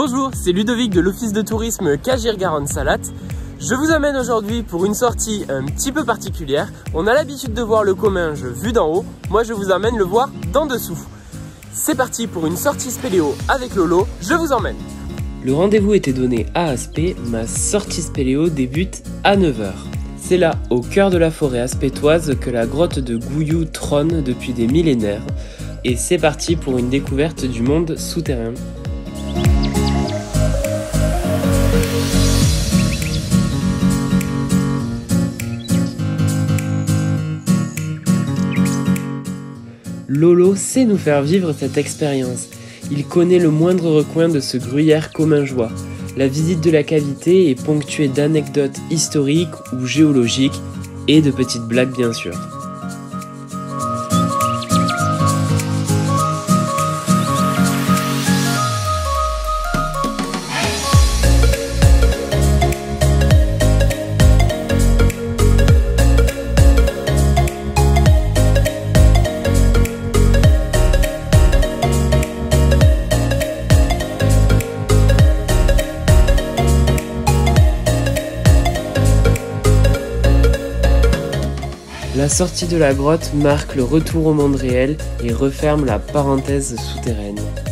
Bonjour, c'est Ludovic de l'Office de tourisme Cagir-Garonne-Salat. Je vous amène aujourd'hui pour une sortie un petit peu particulière. On a l'habitude de voir le Comminges vu d'en haut, moi je vous amène le voir d'en dessous. C'est parti pour une sortie spéléo avec Lolo, je vous emmène. Le rendez-vous était donné à Aspet, ma sortie spéléo débute à 9 h. C'est là, au cœur de la forêt aspétoise, que la grotte de Gouillou trône depuis des millénaires. Et c'est parti pour une découverte du monde souterrain. Lolo sait nous faire vivre cette expérience. Il connaît le moindre recoin de ce gruyère commingeois. La visite de la cavité est ponctuée d'anecdotes historiques ou géologiques et de petites blagues bien sûr. La sortie de la grotte marque le retour au monde réel et referme la parenthèse souterraine.